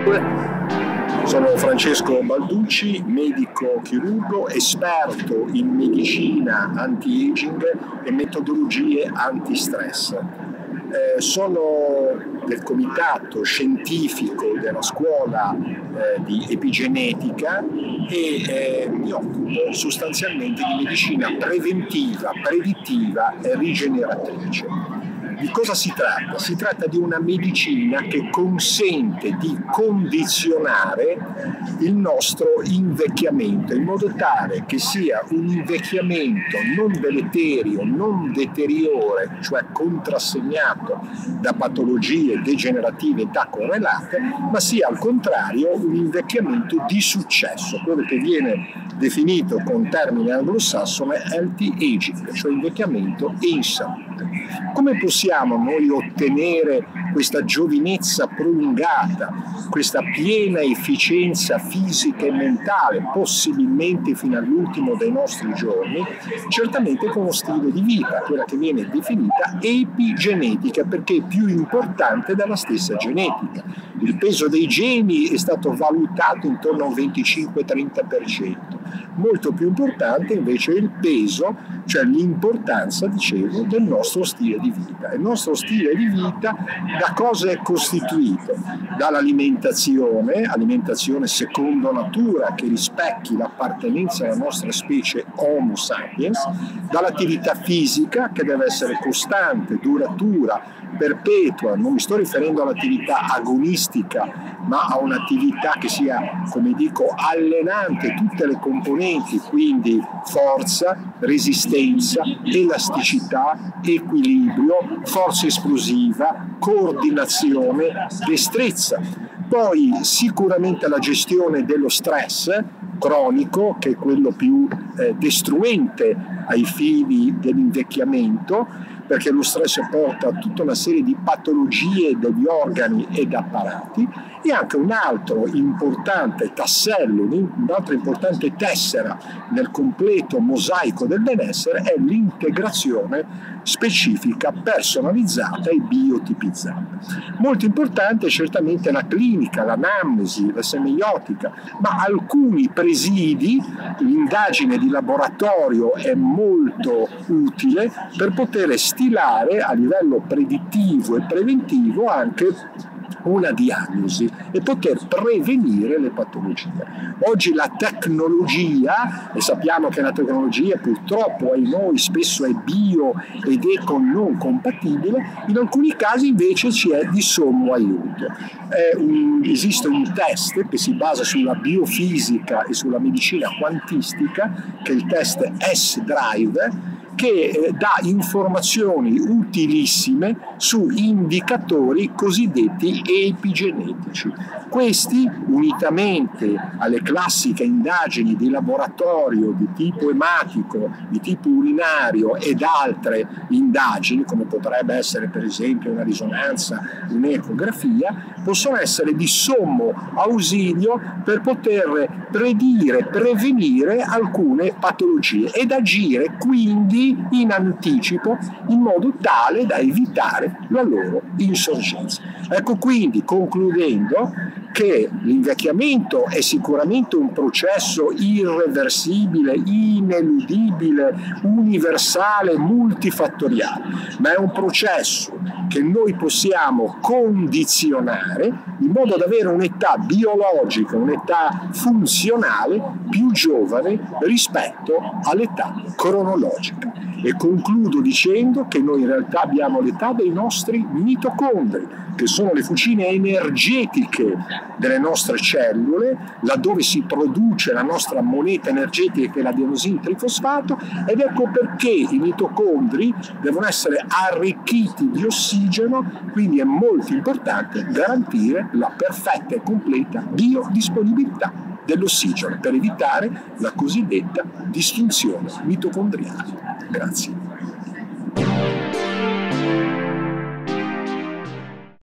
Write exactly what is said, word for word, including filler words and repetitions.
Sono Francesco Balducci, medico chirurgo, esperto in medicina anti-aging e metodologie anti-stress. Eh, sono del comitato scientifico della scuola eh, di epigenetica e eh, mi occupo sostanzialmente di medicina preventiva, predittiva e rigeneratrice. Di cosa si tratta? Si tratta di una medicina che consente di condizionare il nostro invecchiamento in modo tale che sia un invecchiamento non deleterio, non deteriore, cioè contrassegnato da patologie degenerative età correlate, ma sia al contrario un invecchiamento di successo, quello che viene definito con termine anglosassone healthy aging, cioè invecchiamento in salute. Come possiamo noi ottenere questa giovinezza prolungata, questa piena efficienza fisica e mentale, possibilmente fino all'ultimo dei nostri giorni? Certamente con uno stile di vita, quella che viene definita epigenetica, perché è più importante della stessa genetica. Il peso dei geni è stato valutato intorno a un venticinque trenta per cento. Molto più importante invece è il peso, cioè l'importanza, dicevo, del nostro stile di vita. Il nostro stile di vita da cosa è costituito? Dall'alimentazione, alimentazione secondo natura che rispecchi l'appartenenza alla nostra specie Homo sapiens, dall'attività fisica che deve essere costante, duratura, perpetua. Non mi sto riferendo all'attività agonistica, ma a un'attività che sia, come dico, allenante tutte le componenti, quindi forza, resistenza, elasticità, equilibrio, forza esplosiva, coordinazione, destrezza. Poi sicuramente la gestione dello stress cronico, che è quello più eh, destruente ai fini dell'invecchiamento, perché lo stress porta a tutta una serie di patologie degli organi ed apparati, e anche un altro importante tassello, un'altra importante tessera nel completo mosaico del benessere è l'integrazione specifica, personalizzata e biotipizzata. Molto importante è certamente la clinica, l'anamnesi, la semiotica, ma alcuni presidi, l'indagine di laboratorio è molto utile per poter stilare a livello predittivo e preventivo anche una diagnosi e poter prevenire le patologie. Oggi la tecnologia, e sappiamo che la tecnologia purtroppo ai noi spesso è bio ed eco non compatibile, in alcuni casi invece ci è di sommo aiuto. È un, esiste un test che si basa sulla biofisica e sulla medicina quantistica, che è il test S-Drive, che dà informazioni utilissime su indicatori cosiddetti epigenetici. Questi, unitamente alle classiche indagini di laboratorio di tipo ematico, di tipo urinario ed altre indagini, come potrebbe essere per esempio una risonanza, un'ecografia, possono essere di sommo ausilio per poter predire, prevenire alcune patologie ed agire quindi in anticipo in modo tale da evitare la loro insorgenza. Ecco quindi, concludendo, che l'invecchiamento è sicuramente un processo irreversibile, ineludibile, universale, multifattoriale, ma è un processo che noi possiamo condizionare in modo da avere un'età biologica, un'età funzionale più giovane rispetto all'età cronologica. E concludo dicendo che noi in realtà abbiamo l'età dei nostri mitocondri, che sono le fucine energetiche delle nostre cellule, laddove si produce la nostra moneta energetica che è l'adenosine trifosfato, ed ecco perché i mitocondri devono essere arricchiti di ossigeno, quindi è molto importante garantire la perfetta e completa biodisponibilità dell'ossigeno per evitare la cosiddetta disfunzione mitocondriale. Grazie.